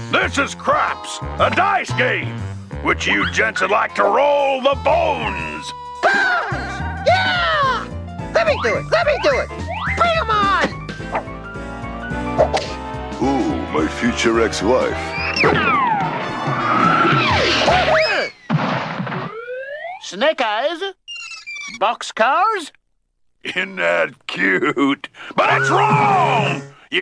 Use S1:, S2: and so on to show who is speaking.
S1: This is craps, a dice game, which you gents would like to roll the bones.
S2: Bones! Yeah! Let me do it! Let me do it! Bring 'em on!
S3: Ooh, my future ex-wife.
S2: Snake eyes? Boxcars?
S1: Isn't that cute? But it's wrong!